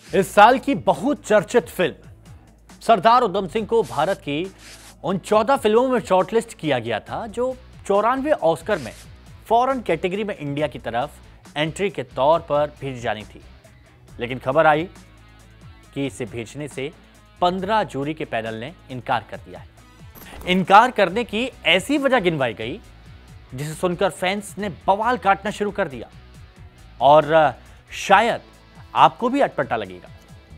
इस साल की बहुत चर्चित फिल्म सरदार उधम सिंह को भारत की उन 14 फिल्मों में शॉर्टलिस्ट किया गया था जो 94 ऑस्कर में फॉरेन कैटेगरी में इंडिया की तरफ एंट्री के तौर पर भेजी जानी थी। लेकिन खबर आई कि इसे भेजने से 15 जूरी के पैनल ने इनकार कर दिया है। इनकार करने की ऐसी वजह गिनवाई गई जिसे सुनकर फैंस ने बवाल काटना शुरू कर दिया और शायद आपको भी अटपटा लगेगा।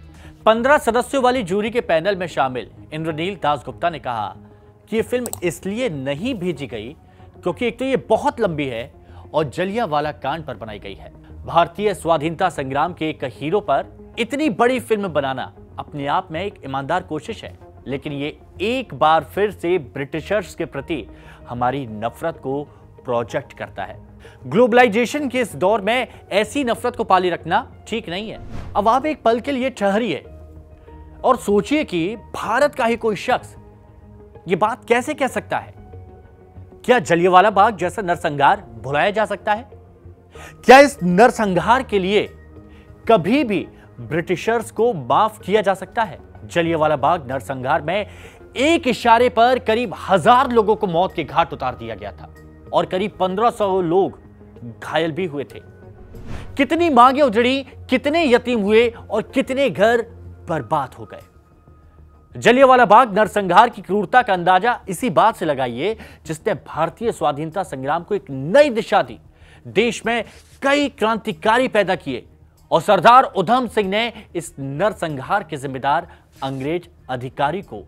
15 सदस्यों वाली जूरी के पैनल में शामिल इंद्रनील दासगुप्ता ने कहा कि यह फिल्म इसलिए नहीं भेजी गई क्योंकि एक तो यह बहुत लंबी है और जलियांवाला कांड पर बनाई गई है। भारतीय स्वाधीनता संग्राम के एक हीरो पर इतनी बड़ी फिल्म बनाना अपने आप में एक ईमानदार कोशिश है, लेकिन ये एक बार फिर से ब्रिटिशर्स के प्रति हमारी नफरत को प्रोजेक्ट करता है। ग्लोबलाइजेशन के इस दौर में ऐसी नफरत को पाली रखना ठीक नहीं है। अब आप एक पल के लिए ठहरिए और सोचिए कि भारत का ही कोई शख्स ये बात कैसे कह सकता है। क्या जलियांवाला बाग जैसा नरसंहार भुलाया जा सकता है? क्या इस नरसंहार के लिए कभी भी ब्रिटिशर्स को माफ किया जा सकता है? जलियांवाला बाग नरसंहार में एक इशारे पर करीब 1000 लोगों को मौत के घाट उतार दिया गया था और करीब 1500 लोग घायल भी हुए थे। कितनी मांगें उजड़ी, कितने यतीम हुए और कितने घर बर्बाद हो गए। जलियांवाला बाग नरसंहार की क्रूरता का अंदाजा इसी बात से लगाइए जिसने भारतीय स्वाधीनता संग्राम को एक नई दिशा दी, देश में कई क्रांतिकारी पैदा किए और सरदार उधम सिंह ने इस नरसंहार के जिम्मेदार अंग्रेज अधिकारी को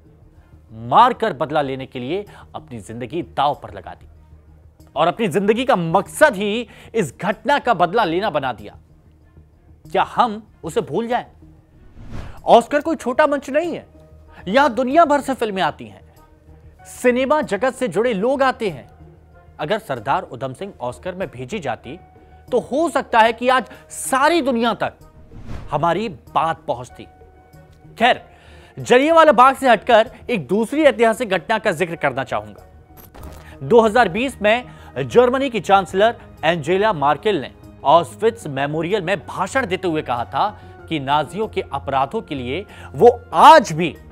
मारकर बदला लेने के लिए अपनी जिंदगी दांव पर लगा दी और अपनी जिंदगी का मकसद ही इस घटना का बदला लेना बना दिया। क्या हम उसे भूल जाएं? ऑस्कर कोई छोटा मंच नहीं है। यहां दुनिया भर से फिल्में आती हैं, सिनेमा जगत से जुड़े लोग आते हैं। अगर सरदार उधम सिंह ऑस्कर में भेजी जाती तो हो सकता है कि आज सारी दुनिया तक हमारी बात पहुंचती। खैर, जलियांवाला बाग से हटकर एक दूसरी ऐतिहासिक घटना का जिक्र करना चाहूंगा। 2020 में जर्मनी की चांसलर एंजेला मार्केल ने ऑस्विट्स मेमोरियल में भाषण देते हुए कहा था कि नाजियों के अपराधों के लिए वो आज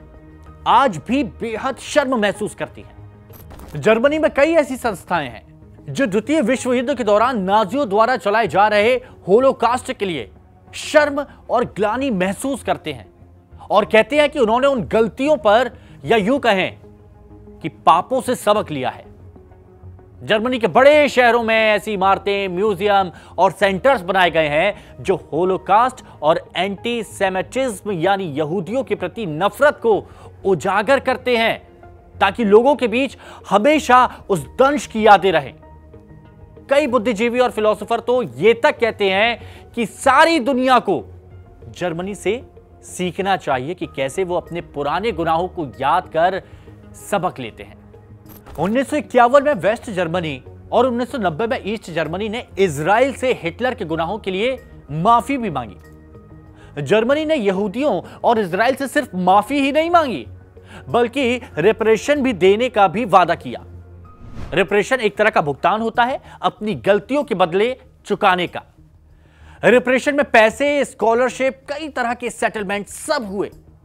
भी बेहद शर्म महसूस करती हैं। जर्मनी में कई ऐसी संस्थाएं हैं जो द्वितीय विश्व युद्ध के दौरान नाजियों द्वारा चलाए जा रहे होलोकास्ट के लिए शर्म और ग्लानि महसूस करते हैं और कहते हैं कि उन्होंने उन गलतियों पर, या यूं कहें कि पापों से सबक लिया है। जर्मनी के बड़े शहरों में ऐसी इमारतें, म्यूजियम और सेंटर्स बनाए गए हैं जो होलोकास्ट और एंटी सेमेटिज्म यानी यहूदियों के प्रति नफरत को उजागर करते हैं ताकि लोगों के बीच हमेशा उस दंश की यादें रहें। कई बुद्धिजीवी और फिलोसोफर तो यह तक कहते हैं कि सारी दुनिया को जर्मनी से सीखना चाहिए कि कैसे वो अपने पुराने गुनाहों को याद कर सबक लेते हैं। 1951 में वेस्ट जर्मनी और 1990 में ईस्ट जर्मनी ने इजराइल से हिटलर के गुनाहों के लिए माफी भी मांगी। जर्मनी ने यहूदियों और इजराइल से सिर्फ माफी ही नहीं मांगी बल्कि रिपरेशन भी देने का भी वादा किया। रिपरेशन एक तरह का भुगतान होता है अपनी गलतियों के बदले चुकाने का। रिपरेशन में पैसे, स्कॉलरशिप, कई तरह के सेटलमेंट सब हुए।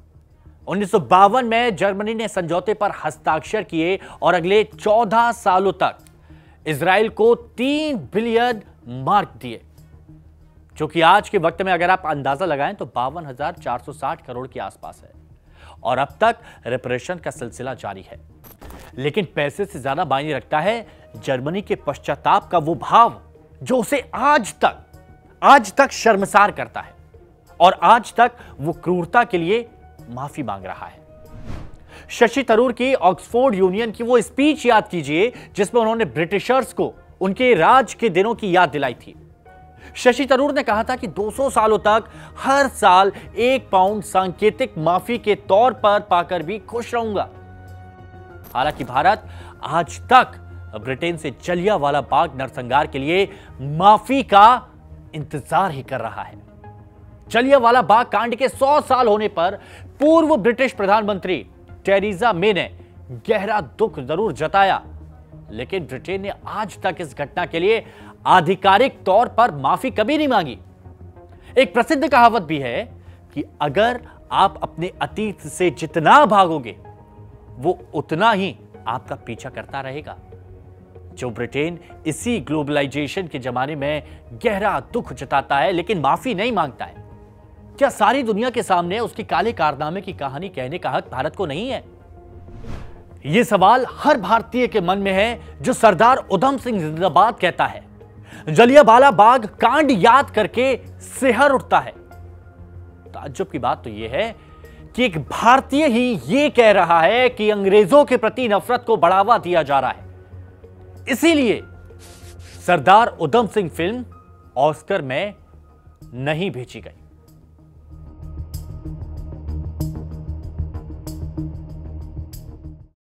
1952 में जर्मनी ने समझौते पर हस्ताक्षर किए और अगले 14 सालों तक इजराइल को 3 बिलियन मार्क दिए, जो कि आज के वक्त में अगर आप अंदाजा लगाएं तो 52,460 करोड़ के आसपास है। और अब तक रिपरेशन का सिलसिला जारी है। लेकिन पैसे से ज्यादा मायने रखता है जर्मनी के पश्चाताप का वो भाव जो उसे आज तक शर्मसार करता है और आज तक वो क्रूरता के लिए माफी मांग रहा है। शशि थरूर की ऑक्सफोर्ड यूनियन की वो स्पीच याद कीजिए जिसमें उन्होंने ब्रिटिशर्स को उनके राज के दिनों की याद दिलाई थी। शशि थरूर ने कहा था कि 200 सालों तक हर साल 1 पाउंड सांकेतिक माफी के तौर पर पाकर भी खुश रहूंगा। हालांकि भारत आज तक ब्रिटेन से जलियांवाला बाग नरसंहार के लिए माफी का इंतजार ही कर रहा है। जलियांवाला बाग कांड के 100 साल होने पर पूर्व ब्रिटिश प्रधानमंत्री टेरेसा मे ने गहरा दुख जरूर जताया, लेकिन ब्रिटेन ने आज तक इस घटना के लिए आधिकारिक तौर पर माफी कभी नहीं मांगी। एक प्रसिद्ध कहावत भी है कि अगर आप अपने अतीत से जितना भागोगे वो उतना ही आपका पीछा करता रहेगा। जो ब्रिटेन इसी ग्लोबलाइजेशन के जमाने में गहरा दुख जताता है लेकिन माफी नहीं मांगता है, क्या सारी दुनिया के सामने उसके काले कारनामे की कहानी कहने का हक भारत को नहीं है? यह सवाल हर भारतीय के मन में है जो सरदार उधम सिंह जिंदाबाद कहता है। जलियांवाला बाग कांड याद करके सिहर उठता है। ताज्जुब की बात तो यह है कि एक भारतीय ही यह कह रहा है कि अंग्रेजों के प्रति नफरत को बढ़ावा दिया जा रहा है, इसीलिए सरदार उधम सिंह फिल्म ऑस्कर में नहीं भेजी गई।